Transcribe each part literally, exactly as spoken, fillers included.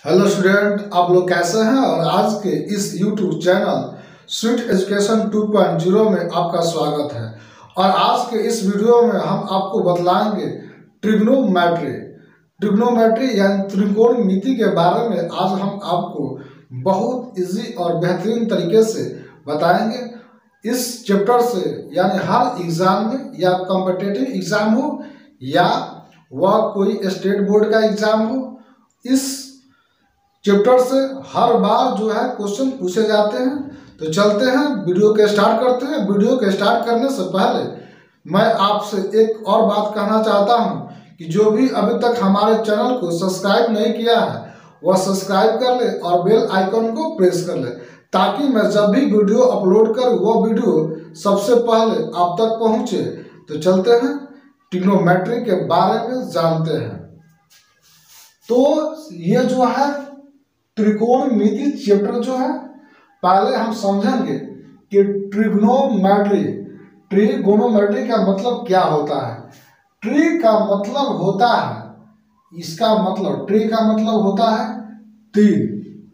Hello student, आप लोग कैसे हैं। और आज के इस YouTube channel sweet education two point zero में आपका स्वागत है। और आज के इस वीडियो में हम आपको बतलाएंगे ट्रिग्नोमेट्री ट्रिग्नोमेट्री यानी त्रिकोणमिति के बारे में। आज हम आपको बहुत इजी और बेहतरीन तरीके से बताएंगे। इस चैप्टर से यानी हर एग्जाम में, या कॉम्पिटिटिव एग्जाम हो या वह कोई स्टेट बोर्ड का एग्जाम हो, इस चैप्टर से हर बार जो है क्वेश्चन पूछे जाते हैं। तो चलते हैं, वीडियो के स्टार्ट करते हैं। वीडियो के स्टार्ट करने से पहले मैं आपसे एक और बात कहना चाहता हूं कि जो भी अभी तक हमारे चैनल को सब्सक्राइब नहीं किया है वह सब्सक्राइब कर ले और बेल आइकन को प्रेस कर ले, ताकि मैं जब भी वीडियो अपलोड करूं वह वीडियो सबसे पहले आप तक पहुंचे। तो चलते हैं, ट्रिग्नोमेट्री के बारे में जानते हैं। तो ये जो है त्रिकोणमिति चैप्टर जो है, पहले हम समझेंगे कि ट्रिग्नोमेट्री ट्रिगोनोमेट्री का मतलब क्या होता है। ट्री का मतलब होता है, इसका मतलब ट्री का मतलब होता है तीन,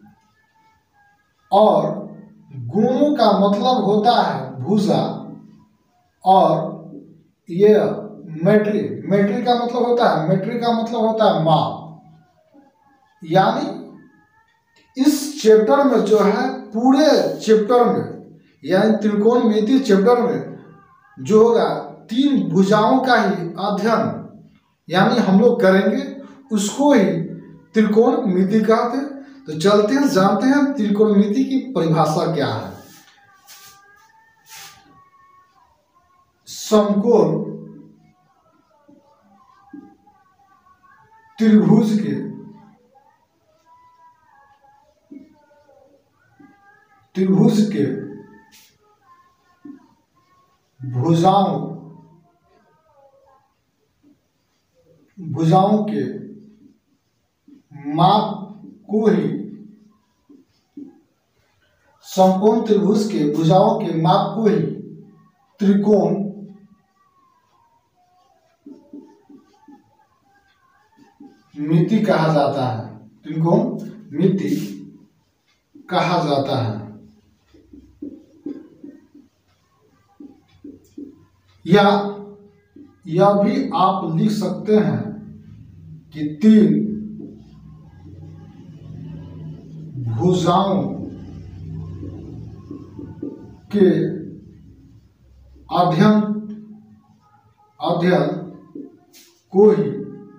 और गोनो का मतलब होता है भुजा, और ये मेट्री मेट्री का मतलब होता है मेट्री का मतलब होता है माप। यानी इस चैप्टर में जो है, पूरे चैप्टर में यानी त्रिकोणमिति चैप्टर में जो होगा, तीन भुजाओं का ही अध्ययन यानी हम लोग करेंगे, उसको ही त्रिकोणमिति कहते हैं। तो चलते हैं, जानते हैं त्रिकोणमिति की परिभाषा क्या है। समकोण त्रिभुज के त्रिभुज के भुजाओं भुजाओं के माप को ही समकोण त्रिभुज के भुजाओं के माप को ही त्रिकोण मिति कहा जाता है त्रिकोणमिति कहा जाता है। या यह भी आप लिख सकते हैं कि तीन भुजाओं के अध्ययन अध्ययन को ही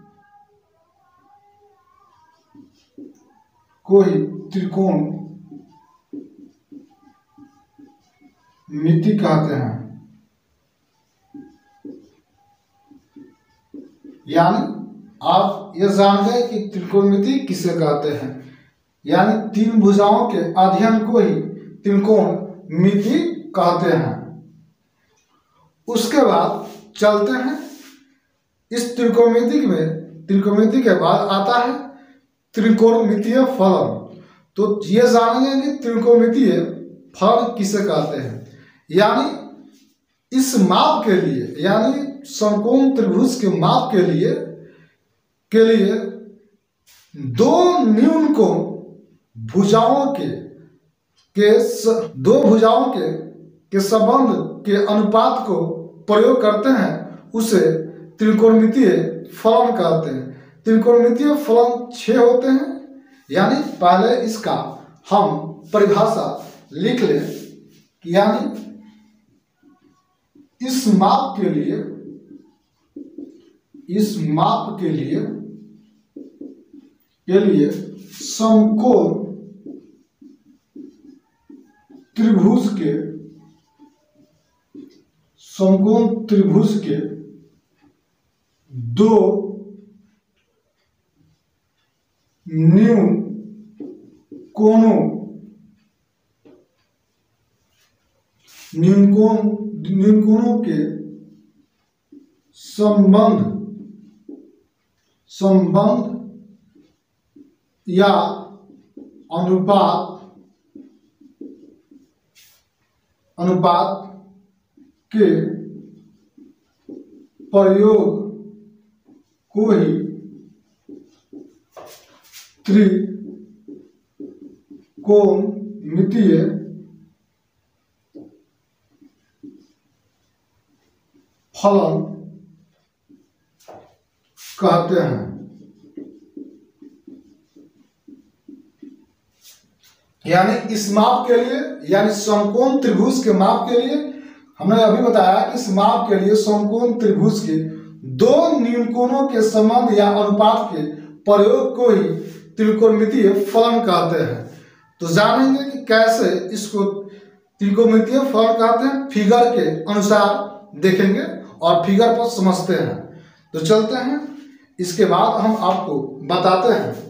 को ही त्रिकोण मिति कहते हैं। यानी आप ये जान गए कि त्रिकोणमिति किसे कहते हैं, यानी तीन भुजाओं के अध्ययन को ही त्रिकोणमिति कहते हैं। उसके बाद चलते हैं, इस त्रिकोणमिति में त्रिकोणमिति के बाद आता है त्रिकोणमितीय फलन। तो ये जानेंगे कि त्रिकोणमितीय फलन किसे कहते हैं। यानी इस माप के लिए, यानी समकोण त्रिभुज के माप के लिए के लिए दो न्यून कोण भुजाओं के के स, दो भुजाओं के के संबंध के अनुपात को प्रयोग करते हैं, उसे त्रिकोणमितीय फलन कहते हैं। त्रिकोणमितीय फलन छह होते हैं। यानी पहले इसका हम परिभाषा लिख लें कि यानी इस माप के लिए इस माप के लिए के लिए समकोण त्रिभुज के समकोण त्रिभुज के दो न्यून कोणों न्यून कोण न्यून कोणों के संबंध संबंध या अनुपात अनुपात के प्रयोग को ही त्रि समकोणमितीय फलन कहते हैं। यानी इस माप के लिए, यानी समकोण त्रिभुज के माप के लिए, हमने अभी बताया कि इस माप के लिए समकोण त्रिभुज के दो न्यूनकोणों के संबंध या अनुपात के प्रयोग को ही त्रिकोणमितीय फलन कहते हैं। तो जानेंगे कि कैसे इसको त्रिकोणमितीय फलन कहते हैं, फिगर के अनुसार देखेंगे और फिगर पर समझते हैं। तो चलते हैं, इसके बाद हम आपको बताते हैं।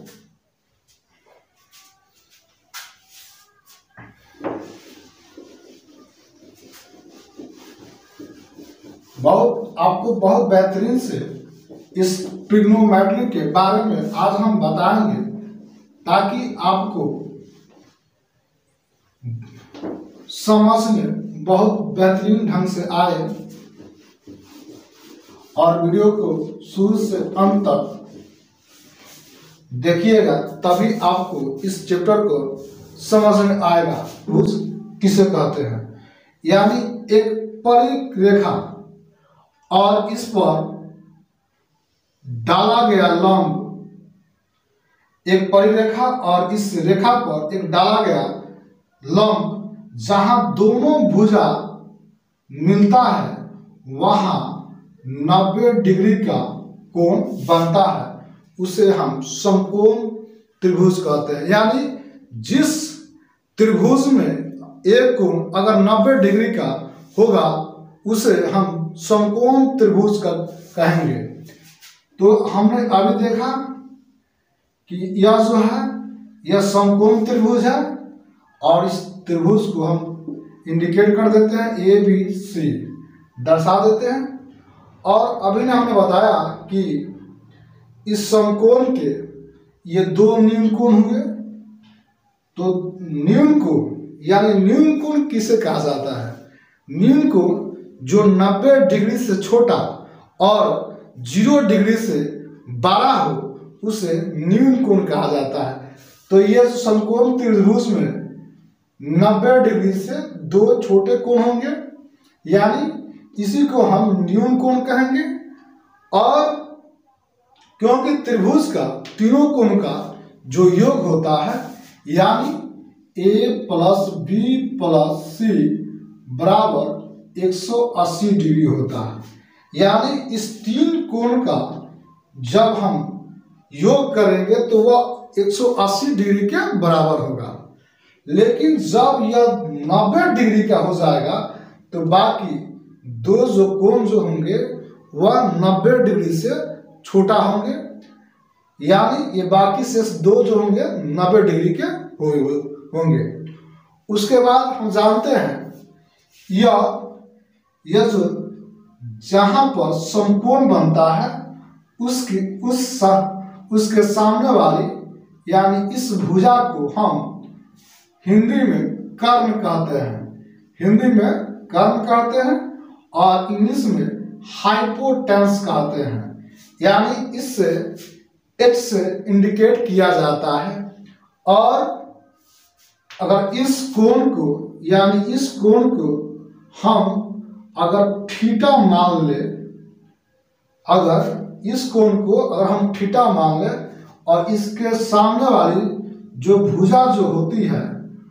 बहुत आपको बहुत बेहतरीन से इस ट्रिग्नोमेट्री के बारे में आज हम बताएंगे, ताकि आपको समझ में बहुत बेहतरीन ढंग से आए और वीडियो को शुरू से अंत तक देखिएगा, तभी आपको इस चैप्टर को समझ में आएगा। त्रिभुज किसे कहते हैं? यानी एक परिक रेखा और इस पर डाला गया लंब, एक परिरेखा और इस रेखा पर एक डाला गया लंब, जहां दोनों भुजा मिलता है वहां नब्बे डिग्री का कोण बनता है, उसे हम समकोण त्रिभुज कहते हैं। यानी जिस त्रिभुज में एक कोण अगर नब्बे डिग्री का होगा उसे हम समकोण त्रिभुज का कहेंगे। तो हमने अभी देखा कि यह जो है यह समकोण त्रिभुज है और इस त्रिभुज को हम इंडिकेट कर देते हैं, ए बी सी दर्शा देते हैं। और अभी ने हमने बताया कि इस समकोण के ये दो न्यूनकोण हुए। तो न्यूनकोण यानी न्यूनकोण किसे कहा जाता है? न्यूनकोण जो नब्बे डिग्री से छोटा और जीरो डिग्री से बड़ा हो उसे न्यूनकोण कहा जाता है। तो यह समकोण त्रिभुज में नब्बे डिग्री से दो छोटे कोण होंगे, यानी इसी को हम न्यूनकोण कहेंगे। और क्योंकि त्रिभुज का तीनों कोण का जो योग होता है, यानी A plus B plus C बराबर एक सौ अस्सी डिग्री होता है। यानी इस तीन कोण का जब हम योग करेंगे तो वह एक सौ अस्सी डिग्री के बराबर होगा। लेकिन जब यह नब्बे डिग्री का हो जाएगा तो बाकी दो जो कोण जो होंगे वह नब्बे डिग्री से छोटा होंगे, यानी ये बाकी शेष दो जो होंगे नब्बे डिग्री के होंगे। उसके बाद हम जानते हैं यह यह जो जहां पर समकोण बनता है उसकी उस सा, उसके सामने वाली यानी इस भुजा को हम हिंदी में कर्ण कहते हैं, हिंदी में कर्ण कहते हैं और इंग्लिश में हाइपोटेन्स कहते हैं। यानी इससे एच से इंडिकेट किया जाता है। और अगर इस कोण को यानी इस कोण को हम अगर थीटा मान ले, अगर इस कोण को अगर हम थीटा मान ले और इसके सामने वाली जो भुजा जो होती है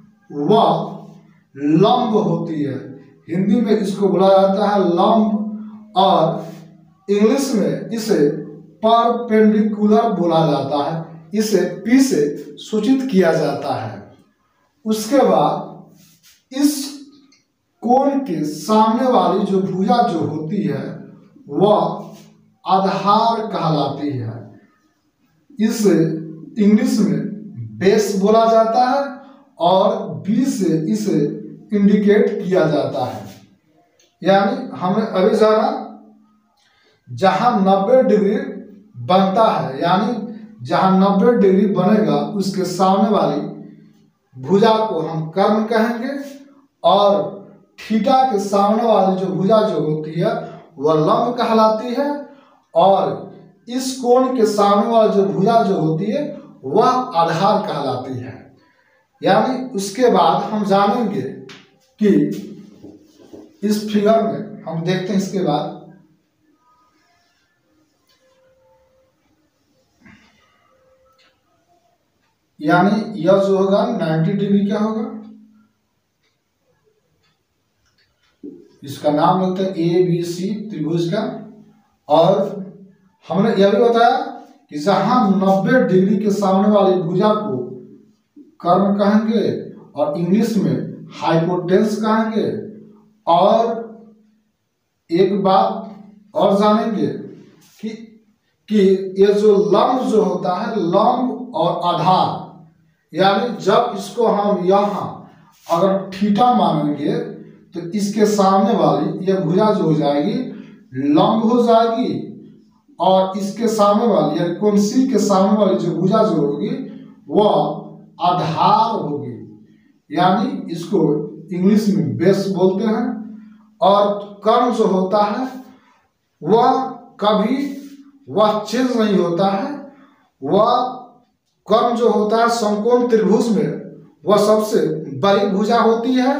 वह लंब होती है, हिंदी में इसको बोला जाता है लंब और इंग्लिश में इसे परपेंडिकुलर बोला जाता है, इसे पी से सूचित किया जाता है। उसके बाद इस कोण के सामने वाली जो भुजा जो होती है वह आधार कहलाती है, इसे इंग्लिश में बेस बोला जाता है और बी से इसे इंडिकेट किया जाता है। यानी हमने अभी जाना जहां नब्बे डिग्री बनता है, यानी जहां नब्बे डिग्री बनेगा उसके सामने वाली भुजा को हम कर्ण कहेंगे और थीटा के सामने वाली जो भुजा जो होती है वह लंब कहलाती है और इस कोण के सामने वाली जो भुजा जो होती है वह आधार कहलाती है। यानी उसके बाद हम जानेंगे कि इस फिगर में हम देखते हैं इसके बाद यानी यह जो होगा नब्बे डिग्री क्या होगा, इसका नाम होता है ए बी सी त्रिभुज का। और हमने यह भी बताया कि जहां नब्बे डिग्री के सामने वाली भुजा को कर्ण कहेंगे और इंग्लिश में हाइपोटेन्यूस कहेंगे। और एक बात और जानेंगे कि कि ये जो लंब जो होता है, लंब और आधार, यानी जब इसको हम यहाँ अगर थीटा मानेंगे तो इसके सामने वाली यह भुजा जो हो जाएगी लंब हो जाएगी, और इसके सामने वाली यानी कोण सी के सामने वाली जो भुजा जो होगी वह आधार होगी, यानी इसको इंग्लिश में बेस बोलते हैं। और कर्ण जो होता है वह कभी वह चेंज नहीं होता है, वह कर्ण जो होता है समकोण त्रिभुज में वह सबसे बड़ी भुजा होती है।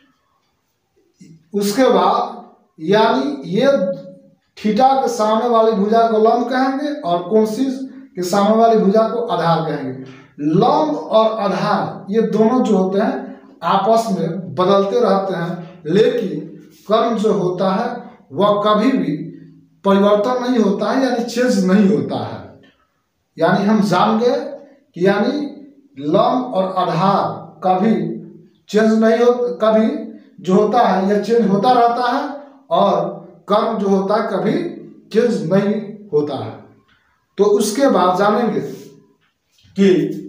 उसके बाद यानी ये थीटा के सामने वाली भुजा को लंब कहेंगे और कोण सी के सामने वाली भुजा को आधार कहेंगे। लंब और आधार ये दोनों जो होते हैं आपस में बदलते रहते हैं, लेकिन कर्ण जो होता है वह कभी भी परिवर्तन नहीं होता है, यानी चेंज नहीं होता है। यानी हम जान गए कि यानी लंब और आधार कभी चेंज नहीं हो, कभी जो होता है यह चेंज होता रहता है, और कर्ण जो होता है कभी चेंज नहीं होता है। तो उसके बाद जानेंगे कि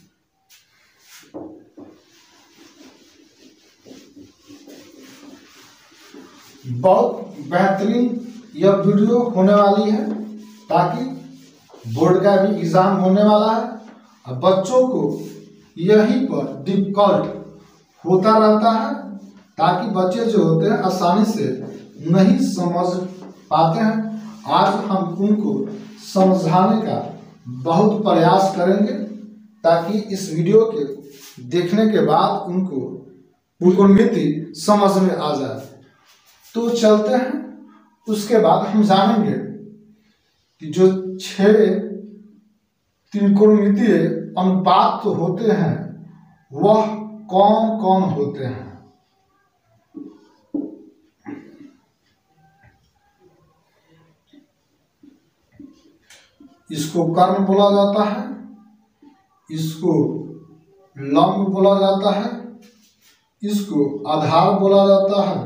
बहुत बेहतरीन यह वीडियो होने वाली है, ताकि बोर्ड का भी एग्जाम होने वाला है और बच्चों को यहीं पर डिफिकल्ट होता रहता है, ताकि बच्चे जो होते हैं आसानी से नहीं समझ पाते हैं। आज हम उनको समझाने का बहुत प्रयास करेंगे, ताकि इस वीडियो के देखने के बाद उनको त्रिकोणमिति समझ में आ जाए। तो चलते हैं, उसके बाद हम जानेंगे कि जो छह त्रिकोणमितीय अनुपात होते हैं वह कौन कौन होते हैं। इसको कर्ण बोला जाता है, इसको लंब बोला जाता है, इसको आधार बोला जाता है,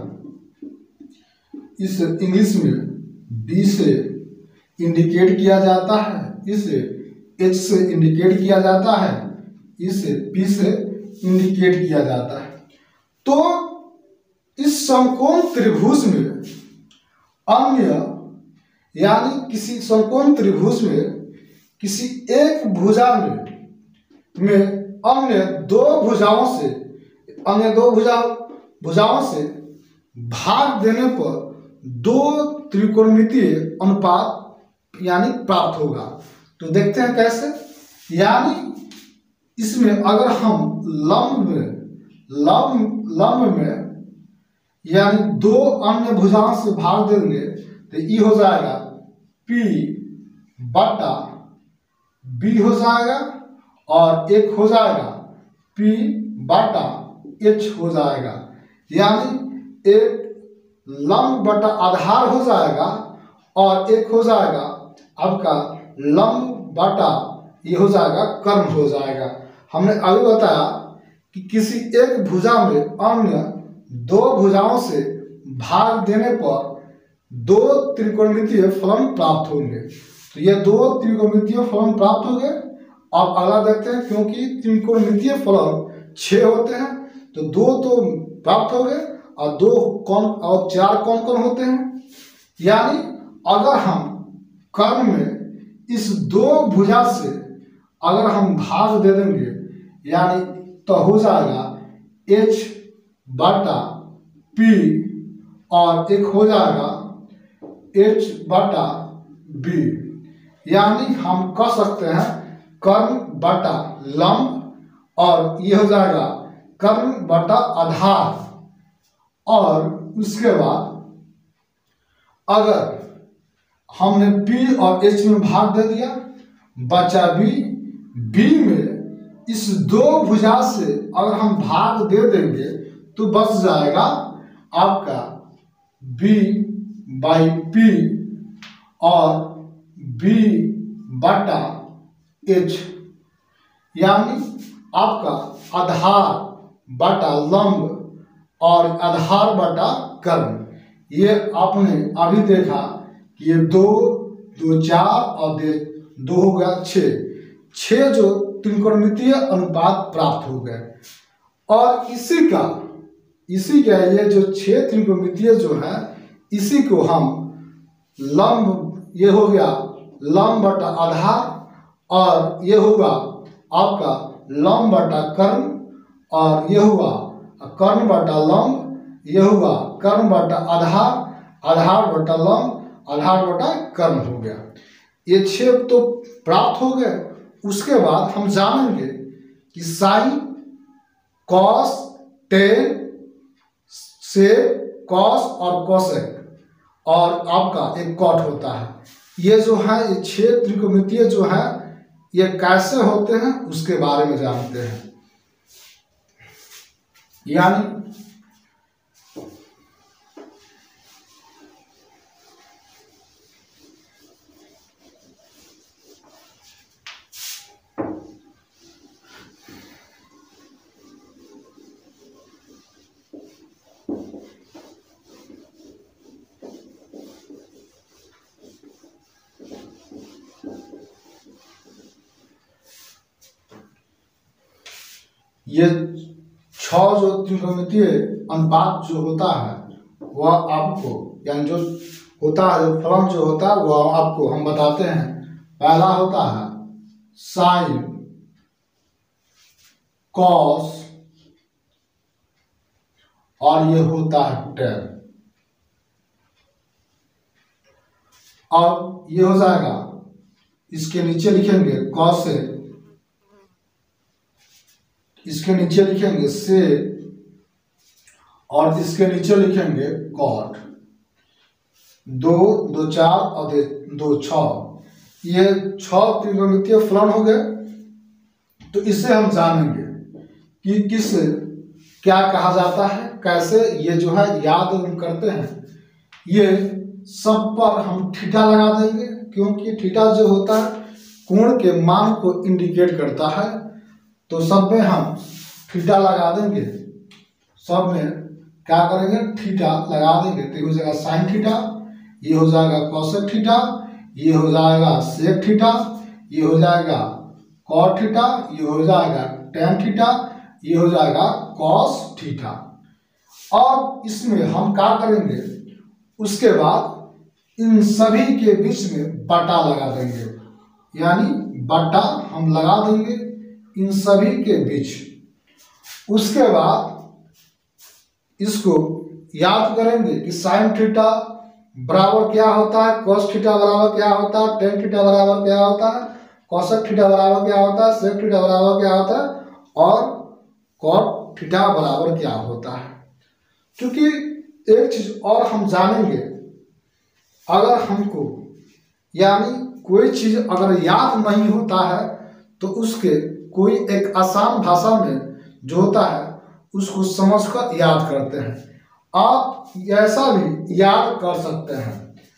इसे इंग्लिश में बी से इंडिकेट किया जाता है, इसे एच से इंडिकेट किया जाता है, इसे पी से इंडिकेट किया जाता है। तो इस समकोण त्रिभुज में अन्य यानी किसी समकोण त्रिभुज में किसी एक भुजा में में अन्य दो भुजाओं से अन्य दो भुजा भुजाओं से भाग देने पर दो त्रिकोणमितीय अनुपात यानी प्राप्त होगा। तो देखते हैं कैसे। यानी इसमें अगर हम लंब में लंब लंब में यानी दो अन्य भुजाओं से भाग देंगे तो ये हो जाएगा P बटा B हो जाएगा, और एक हो जाएगा P बटा H हो जाएगा। यानी एक लंब बटा आधार हो जाएगा और एक हो जाएगा आपका लंब बटा ये हो जाएगा कर्ण हो जाएगा। हमने अभी बताया कि किसी एक भुजा में अन्य दो भुजाओं से भाग देने पर दो त्रिकोणमितीय फलन प्राप्त होंगे। तो ये दो त्रिकोणमितीय फलन प्राप्त हो गए। अब अगला देखते हैं, क्योंकि त्रिकोणमितीय फलन छह होते हैं तो दो तो प्राप्त हो गए और दो कौन और चार कौन कौन होते हैं। यानी अगर हम कर्ण में इस दो भुजा से अगर हम भाग दे देंगे यानी तो हो जाएगा H बटा P और एक हो जाएगा H बटा B। यानी हम कह सकते हैं कर्ण बटा लंब और ये हो जाएगा कर्ण बटा आधार। और उसके बाद अगर हमने P और H में भाग दे दिया, बचा B। B में इस दो भुजा से अगर हम भाग दे देंगे तो बच जाएगा आपका B बाई P और B बटा H, यानी आपका आधार बटा लंब और आधार बटा कर्ण। ये आपने अभी देखा कि ये दो दो चार और दो हो गया छः छः जो त्रिकोणमितीय अनुपात प्राप्त हो गए। और इसी का इसी का ये जो छः त्रिकोणमितीय जो है इसी को हम लंब, ये हो गया लंब बटा आधार और ये होगा आपका लंब बटा कर्ण और ये हुआ कर्ण बटा लंब, ये हुआ कर्ण बटा आधार, आधार बटा लंब, आधार बटा कर्ण हो गया। ये छह तो प्राप्त हो गए। उसके बाद हम जानेंगे कि sine, cos, tan, sec, cos और कोसेक और आपका एक कॉट होता है। ये जो है ये छह त्रिकोणमितीय जो है ये कैसे होते हैं उसके बारे में जानते हैं। यानी ये छह जो त्रिकोणमितीय अनुपात जो होता है वह आपको, यानी जो होता है जो फलन जो होता है वह आपको हम बताते हैं। पहला होता है साइन, कॉस और ये होता है टेन। अब ये हो जाएगा, इसके नीचे लिखेंगे कॉसेक, इसके नीचे लिखेंगे से और इसके नीचे लिखेंगे कॉट। दो दो चार और दो छः, ये छह त्रिकोणमितीय फलन हो गए। तो इससे हम जानेंगे कि किस क्या कहा जाता है, कैसे ये जो है याद हम करते हैं। ये सब पर हम थीटा लगा देंगे क्योंकि थीटा जो होता है कोण के मान को इंडिकेट करता है। तो सब में हम थीटा लगा देंगे, सब में क्या करेंगे थीटा लगा देंगे। तो ये हो जाएगा साइन थीटा, ये हो जाएगा कोसेक थीटा, ये हो जाएगा सेक थीटा, ये हो जाएगा कॉट थीटा, ये हो जाएगा टेन थीटा, ये हो जाएगा कॉस थीटा। और इसमें हम क्या करेंगे, उसके बाद इन सभी के बीच में बटा लगा देंगे, यानी बटा हम लगा देंगे इन सभी के बीच। उसके बाद इसको याद करेंगे कि साइन थीटा बराबर क्या होता है, कॉस थीटा बराबर क्या होता है, टेन थीटा बराबर क्या होता है, कोसेक थीटा बराबर क्या होता है, सेक थीटा बराबर क्या होता है और कॉट थीटा बराबर क्या होता है। क्योंकि एक चीज और हम जानेंगे, अगर हमको यानी कोई चीज अगर याद नहीं होता है तो उसके कोई एक आसान भाषा में जो होता है उसको समझकर याद करते हैं। आप ऐसा भी याद कर सकते हैं,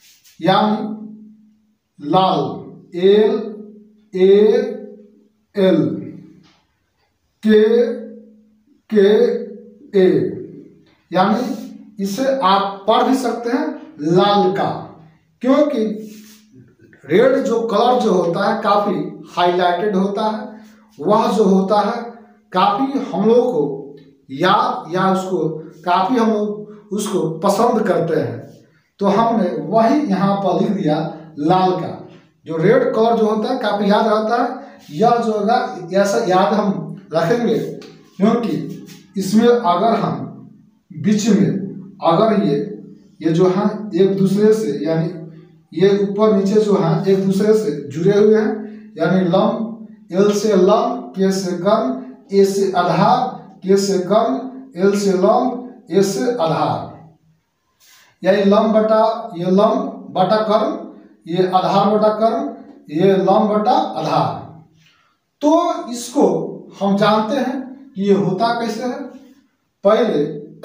यानी लाल, एल ए एल, के के ए, यानी इसे आप पढ़ भी सकते हैं लाल का, क्योंकि रेड जो कलर जो होता है काफी हाईलाइटेड होता है, वह जो होता है काफी हम लोग को याद या उसको काफी हम लोग उसको पसंद करते हैं। तो हमने वही यहाँ पर लिख दिया लाल का। जो रेड कलर जो होता है काफी याद रहता है, यह जो होगा ऐसा याद हम रखेंगे क्योंकि इसमें अगर हम बीच में अगर ये ये जो है एक दूसरे से यानी ये ऊपर नीचे जो है एक दूसरे से जुड़े हुए हैं, यानी लंब, एल से लंब, के से कर्ण, ए से आधार, के से कर्ण, एल से लंब, ए से आधार। यही लंब बटा ये लंब बटा कर्ण, ये आधार बटा कर्ण, ये लंब बटा आधार। तो इसको हम जानते हैं कि ये होता कैसे है। पहले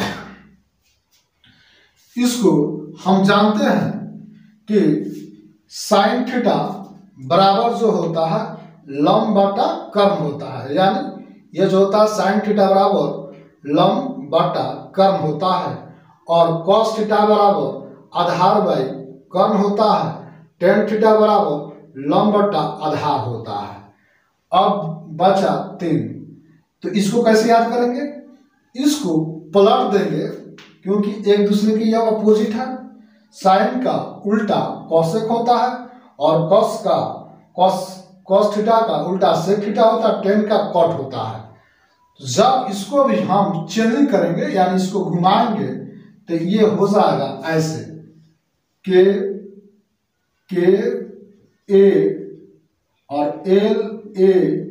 इसको हम जानते हैं कि साइन थीटा बराबर जो होता है लंब बटा कर्ण होता है। यानी ये जो होता है साइन थीटा बराबर लंब बटा कर्ण होता है, और कॉस थीटा बराबर आधार बाई कर्ण होता है। टेन थीटा बराबर लंब बटा आधार होता है। अब बचा तीन, तो इसको कैसे याद करेंगे? इसको पलट देंगे क्योंकि एक दूसरे के यह अपोजिट है। साइन का उल्टा कॉसेक होता है और कॉस का कॉस कॉस थीटा का उल्टा सेक थीटा होता है, टेन का कॉट होता है। तो जब इसको भी हम चेंजिंग करेंगे यानी इसको घुमाएंगे तो ये हो जाएगा ऐसे, के के ए और एल ए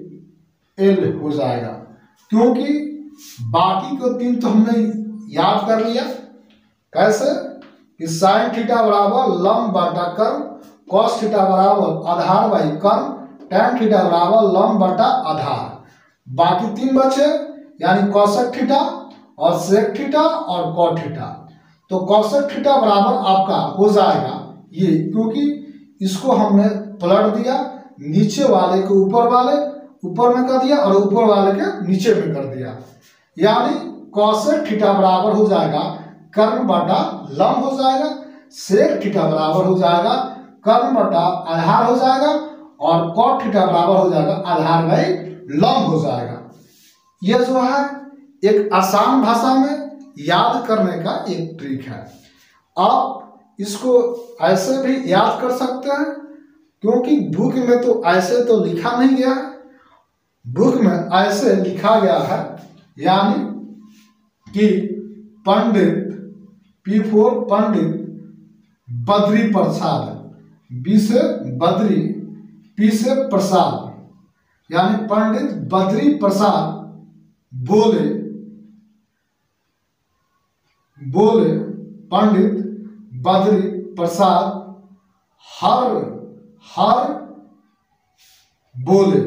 एल हो जाएगा, क्योंकि बाकी को तीन तो हमने याद कर लिया। कैसे कि साइन थीटा बराबर लंब बटा कर्ण, कॉस थीटा बराबर आधार बाई कर्ण, टेन थीटा बराबर लंब बटा आधार। बाकी तीन बचे यानी कॉसेक थीटा और सेक थीटा और कॉट थीटा। तो कॉसेक थीटा बराबर आपका हो जाएगा ये, क्योंकि इसको हमने पलट दिया, नीचे वाले को ऊपर वाले ऊपर में कर दिया और ऊपर वाले के नीचे में कर दिया। यानी कॉसेक थीटा बराबर हो जाएगा कर्ण बटा लंब हो जाएगा, सेक थीटा बराबर हो जाएगा कर्ण बटा आधार हो जाएगा, और कॉट थीटा बराबर हो जाएगा आधार बाई लंब हो जाएगा। यह जो है एक आसान भाषा में याद करने का एक ट्रिक है। आप इसको ऐसे भी याद कर सकते हैं, क्योंकि बुक में तो ऐसे तो लिखा नहीं गया है। बुक में ऐसे लिखा गया है, यानी कि Pandit P four Pandit Badri Prasad, B से बद्री, पी से प्रसाद, यानी पंडित बद्री प्रसाद बोले बोले पंडित बद्री प्रसाद हर हर बोले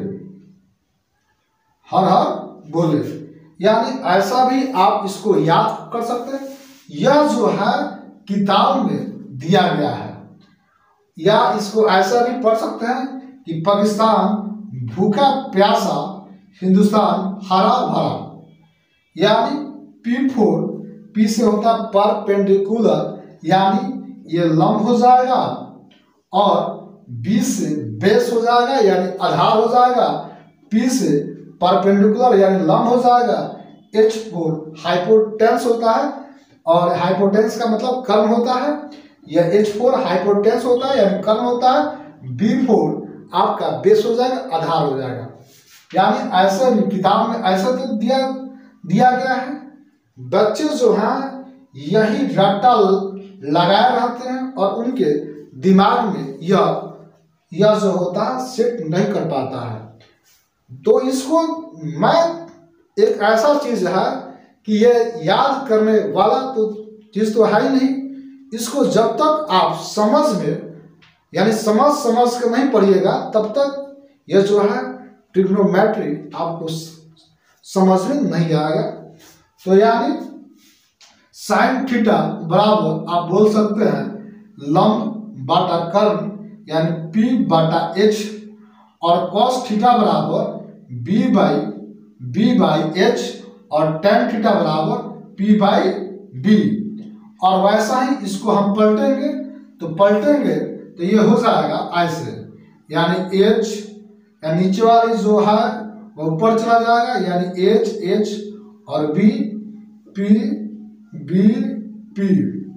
हर हर बोले। यानी ऐसा भी आप इसको याद कर सकते हैं। यह जो है किताब में दिया गया है, या इसको ऐसा भी पढ़ सकते हैं कि पाकिस्तान भूखा प्यासा, हिंदुस्तान हरा भरा। यानी पी फोर पी से होता है परपेंडिकुलर, यानी ये लंब हो जाएगा, और बी से बेस हो जाएगा यानी आधार हो जाएगा, पी से परपेंडिकुलर यानी लंब हो जाएगा, एच फोर हाइपोटेंस होता है, और हाइपोटेंस का मतलब कर्ण होता है, यह एच फोर हाइपोटेंस होता है यानी कर्ण होता है, बी फोर आपका बेस हो जाएगा आधार हो जाएगा। यानी ऐसा भी किताब में ऐसा तो दिया दिया गया है। बच्चे जो हैं यही रट्टा लगाए रहते हैं और उनके दिमाग में यह यह जो होता है सेट नहीं कर पाता है। तो इसको मैं एक ऐसा चीज है कि ये याद करने वाला तो चीज तो है ही नहीं। इसको जब तक आप समझ में यानी समझ समझ कर नहीं पढ़िएगा तब तक यह जो है ट्रिग्नोमेट्री आपको समझ में नहीं आएगा। तो यानी साइन थीटा बराबर आप बोल सकते हैं लंब बाटा कर्ण यानी पी बाटा एच, और कॉस थीटा बराबर B by B by H, और टेन थीटा बराबर पी बाई बी। और वैसा ही इसको हम पलटेंगे तो पलटेंगे तो ये हो जाएगा ऐसे, यानी एच या नीचे वाली जो है वो ऊपर चला जाएगा यानी एच एच और बी पी बी पी,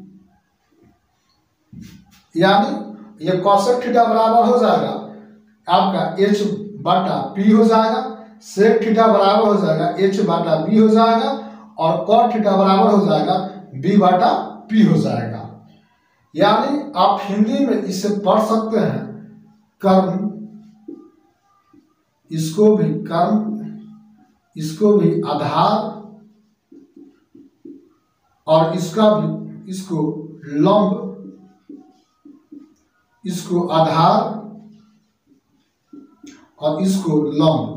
यानी ये कॉसेक थीटा बराबर हो जाएगा आपका एच बाटा पी हो जाएगा, सेक थीटा बराबर हो जाएगा एच बाटा बी हो जाएगा, और कॉट थीटा बराबर हो जाएगा बी बाटा पी हो जाएगा। यानी आप हिंदी में इसे पढ़ सकते हैं कर्म, इसको भी कर्म इसको भी आधार और इसका भी, इसको लंब, इसको आधार और इसको लंब।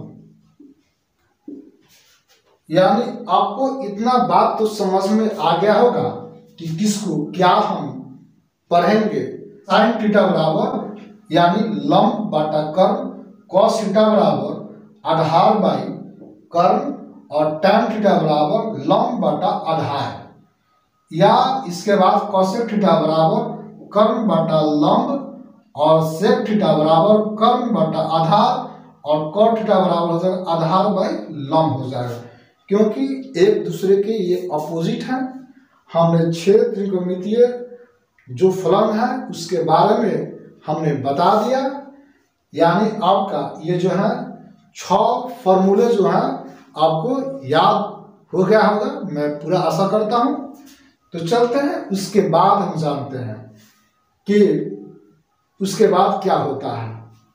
यानी आपको इतना बात तो समझ में आ गया होगा कि किसको क्या हम पढ़ेंगे। साइन थीटा बराबर यानी लंब बटा कर्म, कॉस थीटा बराबर आधार बाई कर्म और टैन थीटा बराबर लंब बटा आधार, या इसके बाद कॉसेक थीटा बराबर कर्म बटा लंब और सेक थीटा बराबर कर्म बटा आधार और कॉट थीटा बराबर हो जाएगा आधार बाई लंब हो जाएगा, क्योंकि एक दूसरे के ये अपोजिट है। हमने छह त्रिकोणमितीय जो फलन है उसके बारे में हमने बता दिया। यानी आपका ये जो है छह फॉर्मूले जो है आपको याद हो गया होगा, मैं पूरा आशा करता हूं। तो चलते हैं, उसके बाद हम जानते हैं कि उसके बाद क्या होता है।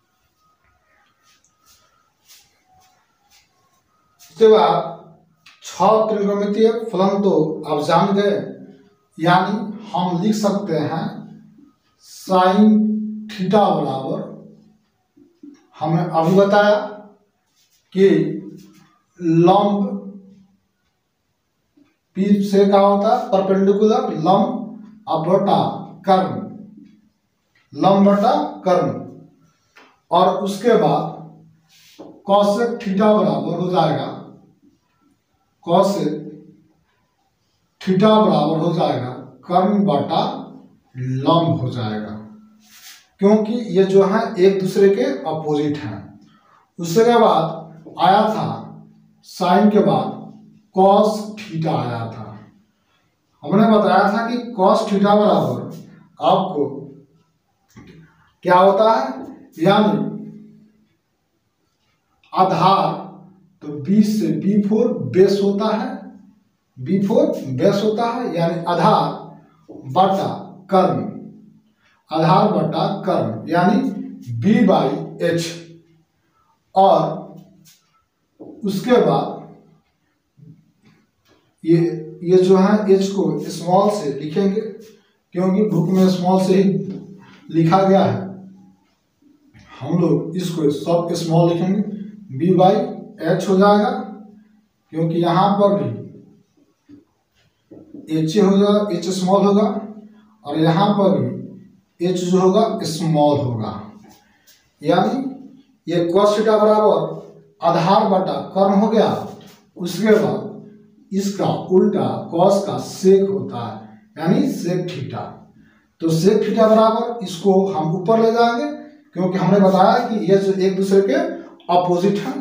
उसके बाद छह त्रिकोणमितीय फलन तो आप जान गए, यानी हम लिख सकते हैं साइन थीटा बराबर, हमने अभी बताया कि लंब पी से क्या होता है परपेंडिकुलर लंब अब बटा कर्म, लंब बटा कर्म, और उसके बाद कॉसेक थीटा बराबर हो जाएगा, कॉसेक थीटा बराबर हो जाएगा कर्म बटा लंब हो जाएगा, क्योंकि ये जो है एक दूसरे के अपोजिट हैं। उसके बाद आया था साइन के बाद कॉस थीटा आया था। हमने बताया था कि कॉस थीटा बराबर आपको क्या होता है, यानी आधार तो बी से बी फोर बेस होता है, बी फोर बेस होता है, यानी आधार बटा कर्म, आधार बटा कर्म यानी बी बाई एच, और उसके बाद ये ये जो है एच को स्मॉल से लिखेंगे, क्योंकि बुक में स्मॉल से ही लिखा गया है। हम लोग इसको सब स्मॉल लिखेंगे, बी बाई एच हो जाएगा, क्योंकि यहाँ पर भी एच होगा, एच स्मॉल होगा, और यहाँ पर भी एच जो होगा स्मॉल होगा। यानी ये कॉस थीटा बराबर आधार बटा कर्म हो गया। उसके बाद इसका उल्टा कॉस का सेक होता है, यानी सेक थीटा। तो सेक थीटा बराबर इसको हम ऊपर ले जाएंगे, क्योंकि हमने बताया कि ये जो एक दूसरे के अपोजिट हैं,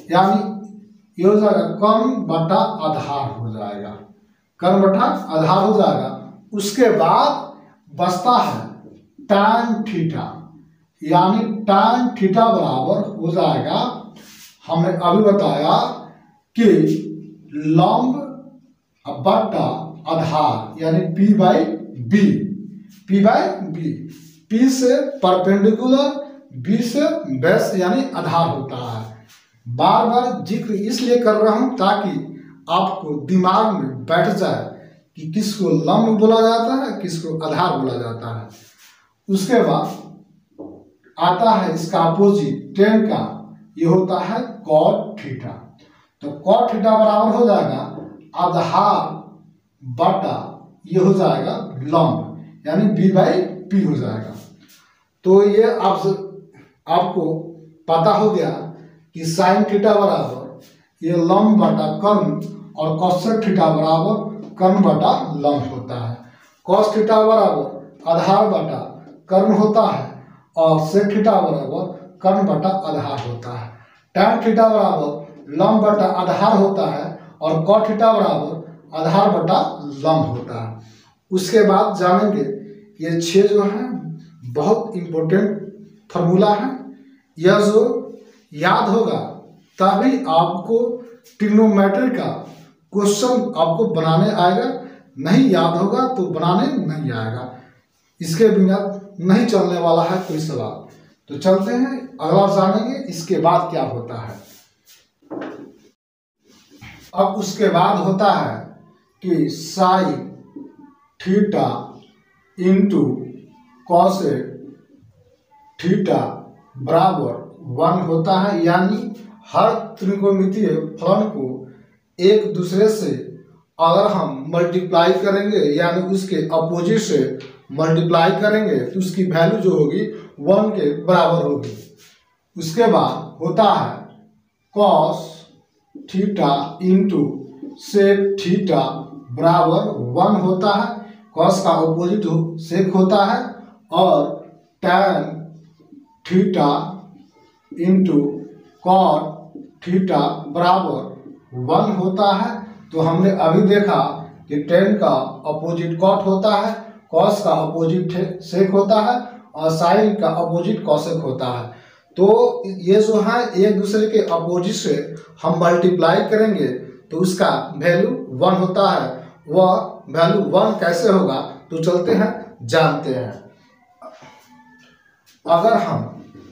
यानी ये हो जाएगा कर्म बटा आधार हो जाएगा, कर्म बटा आधार हो जाएगा। उसके बाद बचता है tan थीटा, यानी tan थीटा बराबर हो जाएगा, हमने अभी बताया कि लंब बटा आधार यानी p by B, p by B, p से परपेंडिकुलर, b से बेस यानी आधार होता है। बार बार जिक्र इसलिए कर रहा हूं ताकि आपको दिमाग में बैठ जाए कि किसको लंब बोला जाता है, किसको आधार बोला जाता है। उसके बाद आता है इसका अपोजिट टेन का, ये होता है कॉट थीटा। तो कॉट थीटा बराबर हो जाएगा आधार बटा ये हो जाएगा लंब, यानी बी बाई पी हो जाएगा। तो ये आप आपको पता हो गया कि साइन थीटा बराबर ये लंब बटा कर्म और कॉसेक थीटा बराबर कर्म बटा लंब होता है। कॉस थीटा बराबर आधार बटा कर्म होता है और सेक थीटा बराबर कर्म बटा आधार होता है। टैन थीटा बराबर लंब बटा आधार होता है और कॉट थीटा बराबर आधार बटा लंब होता है। उसके बाद जानेंगे ये छह जो है बहुत इंपॉर्टेंट फार्मूला है। यह जो याद होगा तभी आपको ट्रिग्नोमेट्री का क्वेश्चन आपको बनाने आएगा, नहीं याद होगा तो बनाने नहीं आएगा। इसके बिना नहीं चलने वाला है कोई सवाल। तो चलते हैं, अगला जानेंगे इसके बाद क्या होता है। अब उसके बाद होता है कि sine theta into cosec theta बराबर वन होता है। यानी हर त्रिकोणमितीय फलन को एक दूसरे से अगर हम मल्टीप्लाई करेंगे यानी उसके अपोजिट से मल्टीप्लाई करेंगे तो उसकी वैल्यू जो होगी वन के बराबर होगी। उसके बाद होता है cos theta into sec theta बराबर वन होता है। कॉस का अपोजिट सेक होता है और tan theta into cot theta बराबर वन होता है। तो हमने अभी देखा कि टेन का अपोजिट कॉट होता है, कॉस का अपोजिट सेक होता है और साइन का अपोजिट कॉसेक होता है। तो ये जो है एक दूसरे के अपोजिट से हम मल्टीप्लाई करेंगे तो उसका वैल्यू वन होता है। वह वैल्यू वन कैसे होगा तो चलते हैं जानते हैं। अगर हम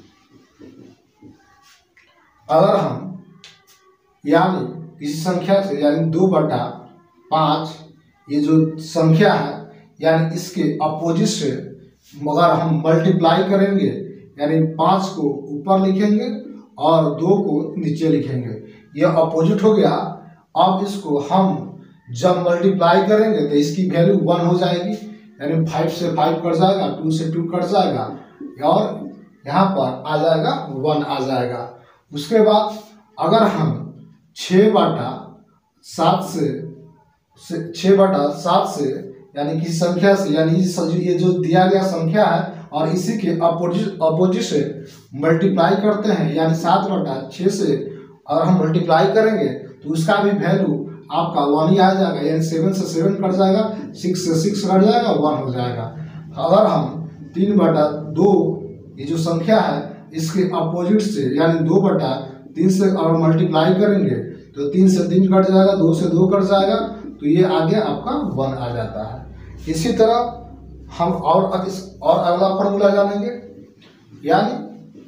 अगर हम यानी किसी संख्या से यानी दो बटा पाँच ये जो संख्या है यानी इसके अपोजिट से अगर हम मल्टीप्लाई करेंगे यानी पाँच को ऊपर लिखेंगे और दो को नीचे लिखेंगे, यह अपोजिट हो गया। अब इसको हम जब मल्टीप्लाई करेंगे तो इसकी वैल्यू वन हो जाएगी यानी फाइव से फाइव कट जाएगा, टू से टू कट जाएगा और यहाँ पर आ जाएगा वन आ जाएगा। उसके बाद अगर हम छः बटा सात से, से छः बटा सात से यानी किसी संख्या से यानी ये जो दिया गया संख्या है और इसी के अपोजिट अपोजिट से मल्टीप्लाई करते हैं यानी सात बटा छः से अगर हम मल्टीप्लाई करेंगे तो उसका भी वैल्यू आपका वन ही आ जाएगा यानी सेवन से सेवन कट जाएगा, सिक्स से सिक्स कट जाएगा, वन हो जाएगा। अगर हम तीन बटा दो ये जो संख्या है इसके अपोजिट से यानी दो बटा तीन से अगर मल्टीप्लाई करेंगे तो तीन से तीन कट जाएगा, दो से दो कट जाएगा, तो ये आगे आपका वन आ जाता है। इसी तरह हम और और अगला फॉर्मूला जानेंगे। यानी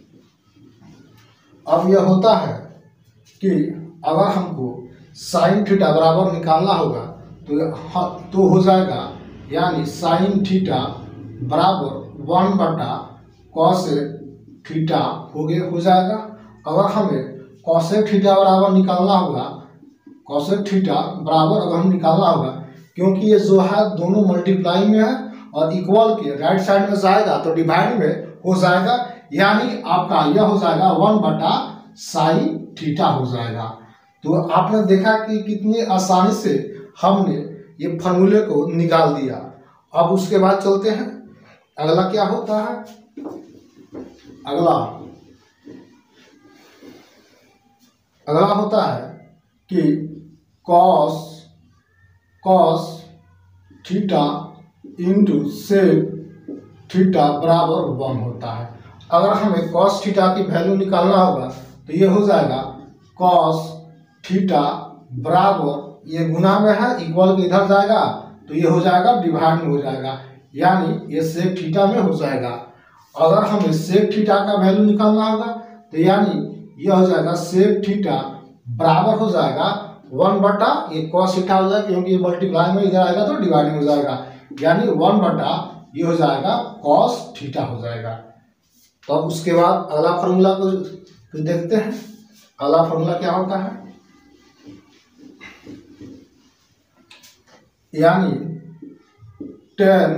अब यह होता है कि अगर हमको साइन थीटा बराबर निकालना होगा तो तो हो जाएगा यानी साइन थीटा बराबर वन बटा कॉसेक थीटा हो गया हो जाएगा। अगर हमें कॉसेक थीटा बराबर निकालना होगा, कॉसेक थीटा बराबर अगर हम निकालना होगा क्योंकि ये जो है दोनों मल्टीप्लाई में है और इक्वल के राइट साइड में जाएगा तो डिवाइड में हो जाएगा यानी आपका यह हो जाएगा वन बटा साइन थीटा हो जाएगा। तो आपने देखा कि कितनी आसानी से हमने ये फॉर्मूले को निकाल दिया। अब उसके बाद चलते हैं अगला क्या होता है। अगला अगला होता है कि cos cos theta into sec theta बराबर वन होता है। अगर हमें कॉस थीटा की वैल्यू निकालना होगा तो ये हो जाएगा कॉस थीटा बराबर ये गुना में है इक्वल के इधर जाएगा तो ये हो जाएगा डिवाइड में हो जाएगा यानी ये सेक थीटा में हो जाएगा। अगर हमें सेक थीटा का वैल्यू निकालना होगा तो यानी यह हो जाएगा सेक थीटा बराबर हो जाएगा वन बटा ये कॉस थीटा हो जाएगा क्योंकि ये मल्टीप्लाई में इधर आएगा तो डिवाइड में हो जाएगा यानी वन बटा ये हो जाएगा कॉस थीटा हो जाएगा। तो अब उसके बाद अगला फॉर्मूला को तो देखते हैं। अगला फॉर्मूला क्या होता है यानी tan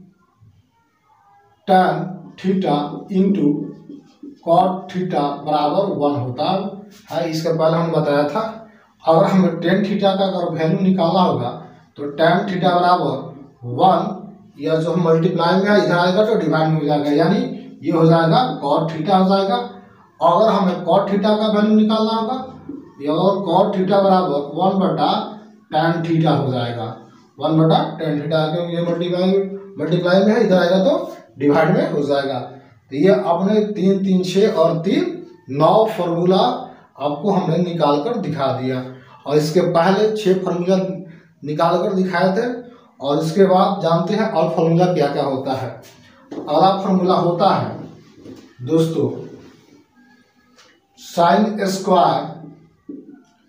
tan theta into cot theta बराबर वन होता है। इसके पहले हम बताया था अगर हमें टेन थीटा का अगर वैल्यू निकालना होगा तो टेन थीटा बराबर वन या जो हम मल्टीप्लाई में इधर आएगा तो डिवाइड में हो जाएगा यानी ये हो जाएगा कॉट थीटा हो जाएगा। अगर हमें कॉट थीटा का वैल्यू निकालना होगा और कॉट थीटा बराबर वन बटा टेन थीटा हो जाएगा, वन बटा टेन थीटा क्योंकि ये मल्टीप्लाई मल्टीप्लाई में है इधर आएगा तो डिवाइड में हो जाएगा। तो ये आपने तीन तीन छः और तीन नौ फॉर्मूला आपको हमने निकाल कर दिखा दिया और इसके पहले छः फॉर्मूला निकाल कर दिखाए थे और इसके बाद जानते हैं और फॉर्मूला क्या क्या होता है। अगला फॉर्मूला होता है दोस्तों sin square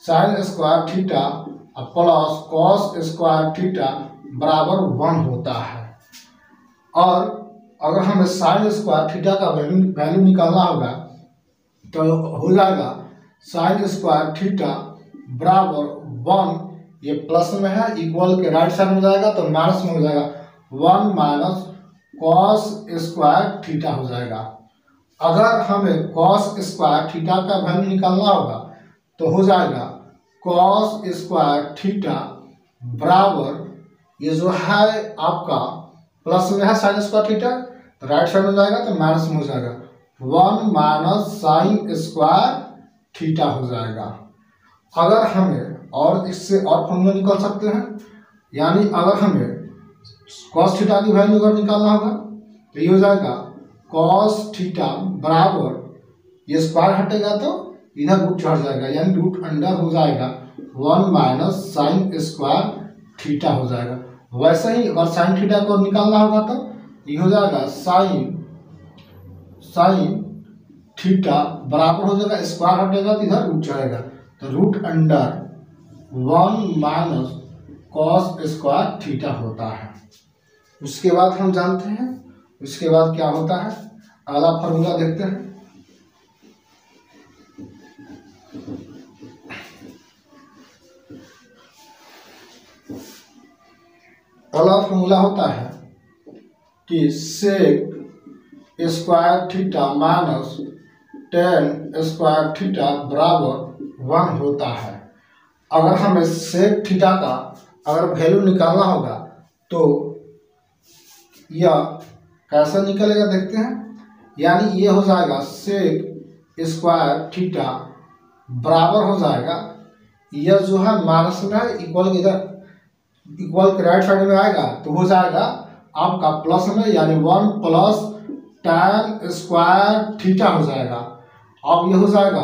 sin square theta plus cos square theta बराबर वन होता है। और अगर हमें साइन स्क्वायर थीटा का वैल्यू वैल्यू निकालना होगा तो हो जाएगा साइन स्क्वायर थीटा बराबर वन, ये प्लस में है, इक्वल के राइट साइड में जाएगा तो माइनस में हो जाएगा, one minus cos square theta हो जाएगा। अगर हमें कॉस स्क्वायर थीटा का वैल्यू निकालना होगा तो हो जाएगा कॉस स्क्वायर थीटा बराबर, ये जो है आपका प्लस में है साइन स्क्वायर थीटा तो राइट साइड में जाएगा तो माइनस में हो जाएगा, one minus sin square theta हो जाएगा। अगर हमें और इससे और फॉर्मूला निकाल सकते हैं, यानी अगर हमें कॉस थीटा की वैल्यू अगर निकालना होगा तो ये हो जाएगा कॉस थीटा बराबर, ये स्क्वायर हटेगा तो इधर रूट चढ़ जाएगा, यानी रूट अंडर हो जाएगा one minus sin square theta हो जाएगा। वैसे ही अगर साइन थीटा को निकालना होगा तो ये हो जाएगा साइन साइन थीटा बराबर हो जाएगा, स्क्वायर हटेगा तो इधर रूट चढ़ेगा तो root under one minus cos square theta होता है। उसके बाद हम जानते हैं उसके बाद क्या होता है, अगला फॉर्मूला देखते हैं। अगला फॉर्मूला होता है कि sec square theta minus tan square theta बराबर वन होता है। अगर हमें सेक थीटा का अगर वैल्यू निकालना होगा तो यह कैसे निकलेगा देखते हैं, यानी ये हो जाएगा सेक स्क्वायर थीटा बराबर हो जाएगा, यह जो है माइनस में है, इक्वल इधर इक्वल के राइट साइड में आएगा तो हो जाएगा आपका प्लस में, यानी one plus tan square theta हो जाएगा। अब ये हो जाएगा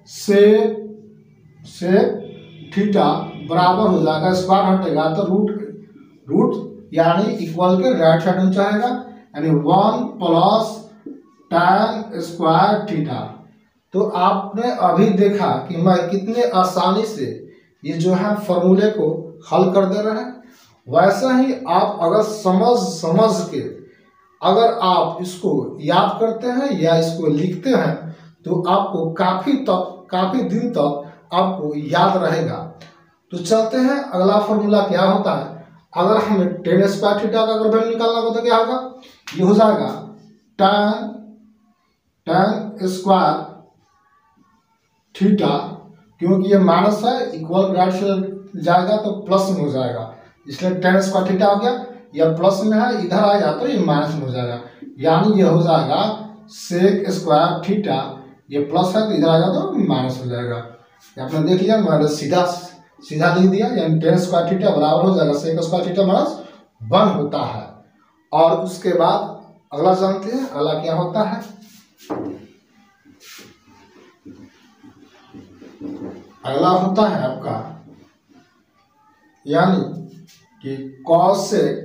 सेक सेक थीटा बराबर हो जाएगा, स्क्वायर हटेगा तो रूट रूट यानी इक्वल के राइट साइड में जाएगा, यानी one plus tan square theta. तो आपने अभी देखा कि मैं कितने आसानी से ये जो है फॉर्मूले को हल कर दे रहे हैं। वैसे ही आप अगर समझ समझ के अगर आप इसको याद करते हैं या इसको लिखते हैं तो आपको काफ़ी तक काफ़ी दिन तक आपको याद रहेगा। तो चलते हैं, अगला फॉर्मूला क्या होता है। अगर हमें टेन स्क्वायर थीटा का अगर वैल्यू निकालना होगा तो क्या होगा, ये हो जाएगा टेन टेन स्क्वायर थीटा, क्योंकि ये माइनस है, इक्वल राइट से जाएगा तो प्लस में हो जाएगा, इसलिए टेन स्क्वायर थीटा हो गया। यह प्लस में है, इधर आएगा तो ये माइनस में हो जाएगा, यानी ये हो जाएगा सेक स्क्वायर थीटा, ये प्लस है तो इधर आएगा तो माइनस हो जाएगा। आपने देख लिया, मैंने सीधा सीधा लिख दिया, यानी टेन स्क्वायर थीटा बराबर हो जाएगा sec square theta minus one होता है। और उसके बाद अगला जानते हैं, अगला क्या होता है। अगला होता है आपका यानी कि cosec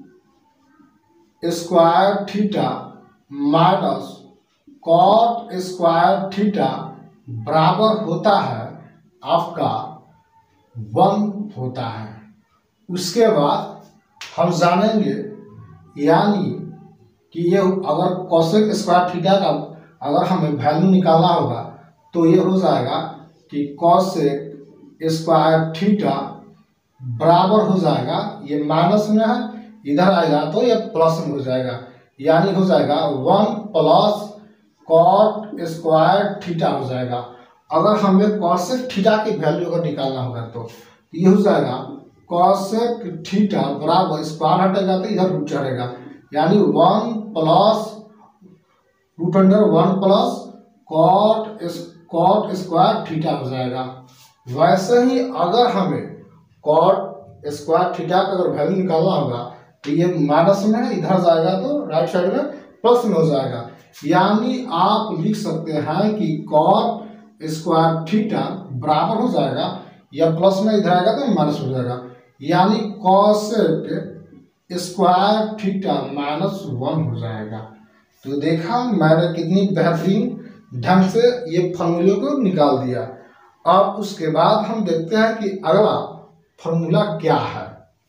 square theta minus cot square theta बराबर होता है आपका वन होता है। उसके बाद हम जानेंगे यानी कि ये अगर कॉसेक स्क्वायर थीटा का अगर हमें वैल्यू निकालना होगा तो ये हो जाएगा कि कॉसेक स्क्वायर थीटा बराबर हो जाएगा, ये माइनस में है, इधर आएगा तो ये प्लस में हो जाएगा, यानी हो जाएगा one plus cot square theta हो जाएगा। अगर हमें कॉसेक थीटा की वैल्यू अगर निकालना होगा तो ये हो जाएगा कॉसेक थीटा बराबर, स्क्वायर हटेगा तो इधर रूट चढ़ेगा, यानी one plus root under one plus cot cot square theta हो जाएगा। वैसे ही अगर हमें कॉट स्क्वायर थीटा का अगर वैल्यू निकालना होगा तो ये माइनस में है, इधर जाएगा तो राइट साइड में प्लस में हो जाएगा, यानी आप लिख सकते हैं कि कॉट स्क्वायर थीटा बराबर हो जाएगा, या प्लस में इधर आएगा तो माइनस हो जाएगा, यानी cosec square theta minus one हो जाएगा। तो देखा मैंने कितनी बेहतरीन ढंग से ये फॉर्मूले को निकाल दिया। अब उसके बाद हम देखते हैं कि अगला फॉर्मूला क्या है।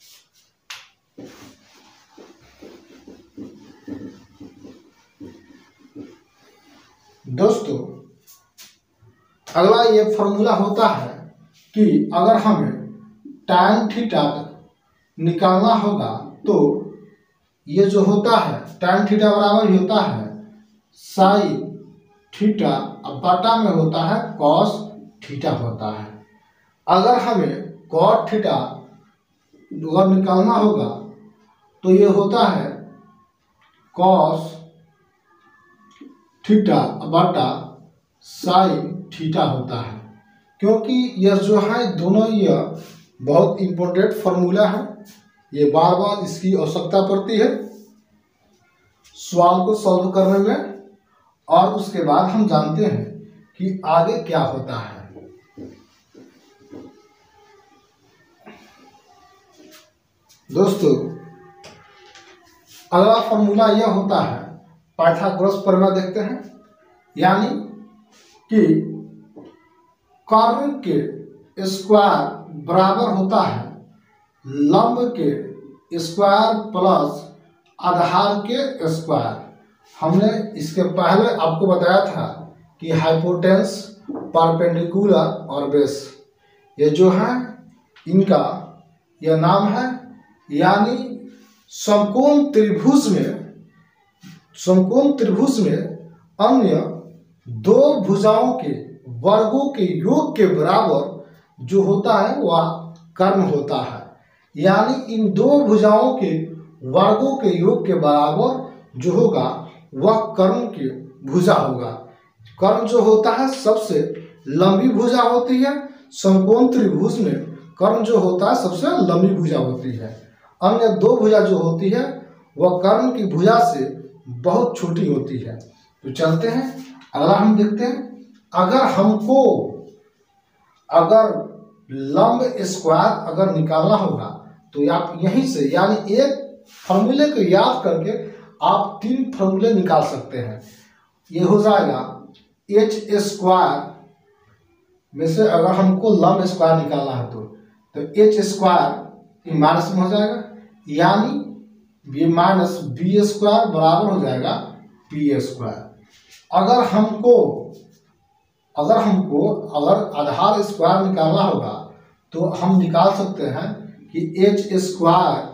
दोस्तों, अगला ये फॉर्मूला होता है कि अगर हमें tan थीटा निकालना होगा तो ये जो होता है tan थीटा बराबर ही होता है साइन थीटा, अब बटा में होता है cos थीटा होता है। अगर हमें cot थीटा अगर निकालना होगा तो ये होता है cos थीटा बटा साइन थीटा होता है। क्योंकि यह जो है दोनों यह बहुत इम्पोर्टेंट फॉर्मूला है, ये बार बार इसकी आवश्यकता पड़ती है सवाल को सॉल्व करने में। और उसके बाद हम जानते हैं कि आगे क्या होता है। दोस्तों, अगला फॉर्मूला यह होता है पाइथागोरस प्रमेय देखते हैं, यानी कि कर्ण के स्क्वायर बराबर होता है लंब के स्क्वायर प्लस आधार के स्क्वायर। हमने इसके पहले आपको बताया था कि हाइपोटेन्स, परपेंडिकुलर और बेस, ये जो है इनका यह नाम है। यानी समकोण त्रिभुज में समकोण त्रिभुज में अन्य दो भुजाओं के वर्गों के योग के बराबर जो होता है वह कर्ण होता है। यानी इन दो भुजाओं के वर्गों के योग के बराबर जो होगा वह कर्ण की भुजा होगा। कर्ण जो होता है सबसे लंबी भुजा होती है, समकोण त्रिभुज में कर्ण जो होता है सबसे लंबी भुजा होती है। अन्य दो भुजा जो होती है वह कर्ण की भुजा से बहुत छोटी होती है। तो चलते हैं अगला हम देखते हैं। अगर हमको अगर लंब स्क्वायर अगर निकालना होगा तो आप यहीं से यानी एक फॉर्मूले को याद करके आप तीन फॉर्मूले निकाल सकते हैं। ये हो जाएगा एच स्क्वायर में से अगर हमको लंब स्क्वायर निकालना है तो तो एच स्क्वायर माइनस में हो जाएगा, यानी ये माइनस बी स्क्वायर बराबर हो जाएगा पी स्क्वायर। अगर हमको अगर हमको अगर आधार स्क्वायर निकालना होगा तो हम निकाल सकते हैं कि एच स्क्वायर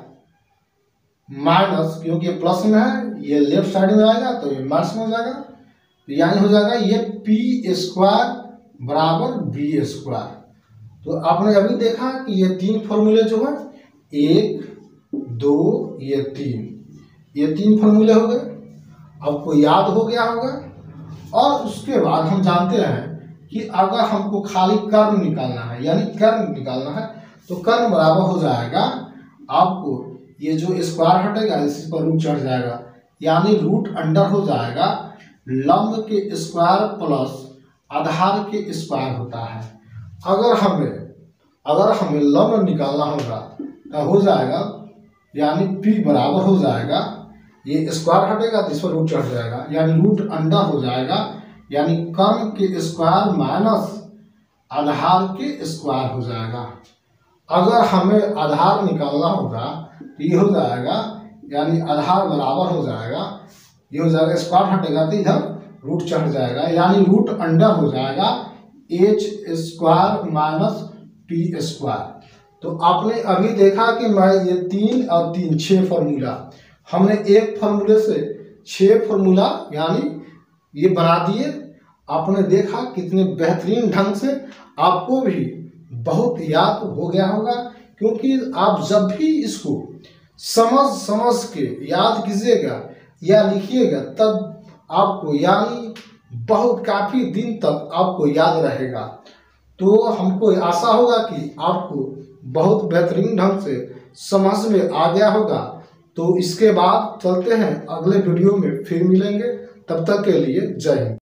माइनस, क्योंकि प्लस में है ये लेफ्ट साइड में आएगा तो ये माइनस में हो जाएगा, तो यानी हो जाएगा ये पी स्क्वायर बराबर बी स्क्वायर। तो आपने अभी देखा कि ये तीन फॉर्मूले जो है एक दो ये तीन ये तीन फॉर्मूले हो गए, आपको याद हो गया होगा। और उसके बाद हम जानते हैं कि अगर हमको खाली कर्ण निकालना है यानी कर्ण निकालना है तो कर्ण बराबर हो जाएगा, आपको ये जो स्क्वायर हटेगा इसी पर रूट चढ़ जाएगा, यानी रूट अंडर हो जाएगा लंब के स्क्वायर प्लस आधार के स्क्वायर होता है। अगर हमें अगर हमें लंब निकालना होगा तो हो जाएगा यानी p बराबर हो जाएगा, ये स्क्वायर हटेगा तो इस पर रूट चढ़ जाएगा, यानी रूट अंडर हो जाएगा, यानी कर्ण के स्क्वायर माइनस आधार के स्क्वायर हो जाएगा। अगर हमें आधार निकालना होगा तो ये हो जाएगा यानी आधार बराबर हो जाएगा, ये हो जाएगा स्क्वायर हटेगा तो इधर रूट चढ़ जाएगा, यानी रूट अंडर हो जाएगा H square minus P square. तो आपने अभी देखा कि मैं ये तीन और तीन छः फार्मूला हमने एक फार्मूले से छः फार्मूला यानी ये बना दिए। आपने देखा कितने बेहतरीन ढंग से आपको भी बहुत याद हो गया होगा, क्योंकि आप जब भी इसको समझ समझ के याद कीजिएगा या लिखिएगा तब आपको यानी बहुत काफ़ी दिन तक आपको याद रहेगा। तो हमको आशा होगा कि आपको बहुत बेहतरीन ढंग से समझ में आ गया होगा। तो इसके बाद चलते हैं अगले वीडियो में फिर मिलेंगे, तब तक के लिए जय हिंद।